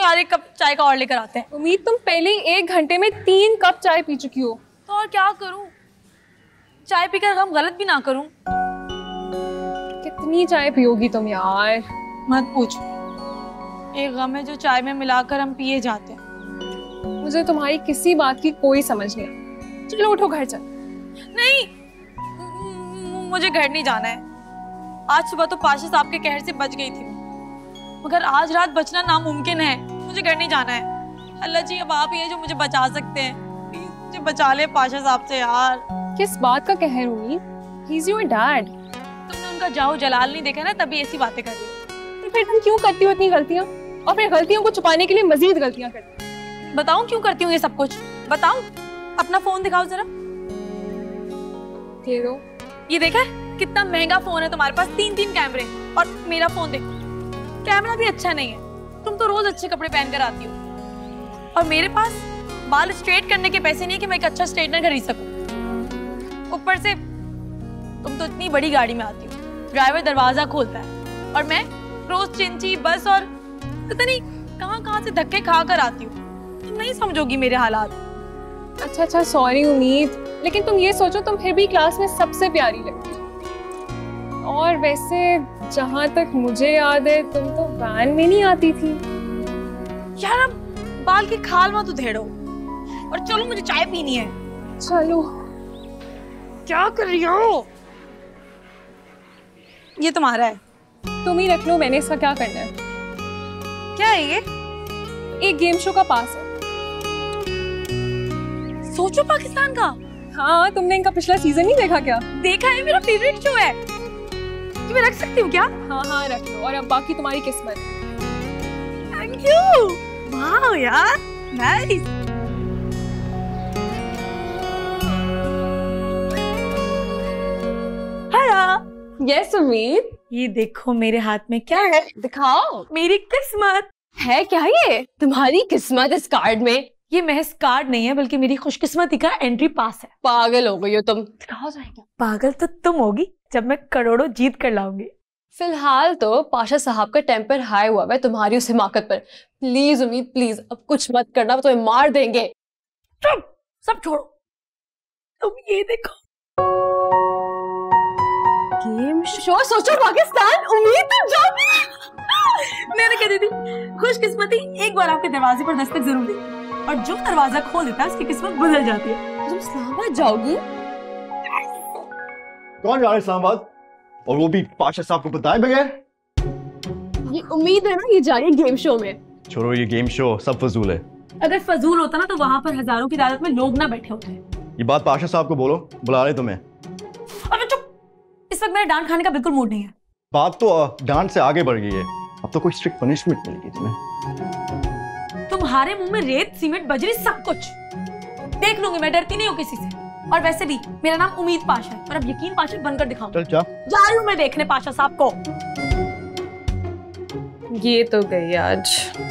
यार, एक कप चाय का और लेकर आते हैं। उम्मीद, तुम पहले ही 1 घंटे में 3 कप चाय पी चुकी हो। तो और क्या करूं, चाय पीकर हम गलत भी ना करूं। कितनी चाय पियोगी तुम यार? मत पूछो, एक गम है जो चाय में मिलाकर हम पिए जाते हैं। मुझे तुम्हारी किसी बात की कोई समझ नहीं आई। चलो उठो, घर चल। नहीं, मुझे घर नहीं जाना है। आज सुबह तो पाशा साहब के कहर से बच गई थी, मगर आज रात बचना नामुमकिन है। मुझे घर नहीं जाना है। अल्लाह जी, अब आप ही हैं जो मुझे बचा सकते हैं। प्लीज मुझे बचा ले पाशा साहब से यार। किस बात का कहर हुई? He is your dad. तुमने उनका जाओ जलाल नहीं देखा ना, तभी ऐसी बातें कर रही हो। तो फिर तुम क्यों करती हो इतनी गलतियां, और फिर गलतियों को छुपाने के लिए मजीद गलतियां करती हो? बताऊं क्यों करती हूँ ये सब कुछ? बताऊं? अपना फोन दिखाओ जरा। दे दो। ये देखा है कितना महंगा फोन है तुम्हारे पास, 3 कैमरे, और मेरा फोन देखो, कैमरा भी अच्छा नहीं है। तुम तो रोज अच्छे कपड़े पहनकर आती हो, और मेरे पास बाल स्ट्रेट करने के पैसे नहीं है कि मैं एक अच्छा स्ट्रेटनर खरीद सकूं। ऊपर से तुम तो इतनी बड़ी गाड़ी में आती हो, ड्राइवर दरवाजा खोलता है, और मैं रोज चिंची बस और पता नहीं कहां से धक्के खा कर आती हूँ। तुम नहीं समझोगी मेरे हालात। अच्छा, सॉरी उम्मीद, लेकिन तुम ये सोचो, तुम फिर भी क्लास में सबसे प्यारी लगती हो। और वैसे जहां तक मुझे याद है, तुम तो वैन में नहीं आती थी। यार अब बाल की खाल मत उधेड़ो, और चलो मुझे चाय पीनी है। चलो। क्या कर रही हो? ये तुम्हारा है, तुम ही रख लो, मैंने इसका क्या करना है? क्या है ये? एक गेम शो का पास है। सोचो पाकिस्तान का। हाँ, तुमने इनका पिछला सीजन नहीं देखा क्या? देखा है, मेरा फेवरेट शो है। कि मैं रख सकती हूँ क्या? हाँ, रख लो, और अब बाकी तुम्हारी किस्मत। Thank you. वाह यार, नाइस। हेलो। यस उम्मीद। ये देखो मेरे हाथ में क्या है, दिखाओ। मेरी किस्मत है क्या ये? तुम्हारी किस्मत इस कार्ड में? ये महज कार्ड नहीं है, बल्कि मेरी खुशकिस्मती का एंट्री पास है। पागल हो गई हो तुम। दिखाओ जाएगा। पागल तो तुम होगी जब मैं करोड़ों जीत कर लाऊंगी। फिलहाल तो पाशा साहब का टेम्पर हाई हुआ है तुम्हारी उस हिमाकत पर। प्लीज उम्मीद, प्लीज अब कुछ मत करना, वो तुम्हें मार देंगे। चुप, सब छोड़ो, तुम ये देखो। गेम शो सोचो पाकिस्तान। उम्मीद तुम जाओ। मैंने कह दी थी, खुशकिस्मती एक बार आपके दरवाजे पर दस्तक जरूर दे, और जो दरवाजा खोल देता है उसकी किस्मत बदल जाती है। तुम इस्लामाबाद जाओगी? कौन जा रहा है इस्लामाबाद, और वो भी पाशा साहब को बताए बगैर? ये उम्मीद है ना, ये जा रही है गेम शो में। छोड़ो ये गेम शो, सब फजूल है। अगर फजूल होता ना तो वहाँ पर हजारों की तादाद में लोग ना बैठे होते। ये बात पाशा साहब को बोलो, बुला रहे तुम्हें। अबे चुप, इस वक्त मेरा डांट खाने का बिल्कुल मूड नहीं है। बात तो डांट से आगे बढ़ गई है, अब तो कोई स्ट्रिक्ट पनिशमेंट मिलेगी तुम्हें। तुम्हारे मुंह में रेत, सीमेंट, बजरी सब कुछ देख लूंगी मैं, डरती नहीं हूँ किसी से। और वैसे भी मेरा नाम उम्मीद पाशा है, और अब यकीन पाशा बनकर दिखाऊं। चल जा रही हूँ मैं देखने पाशा साहब को। ये तो गई आज।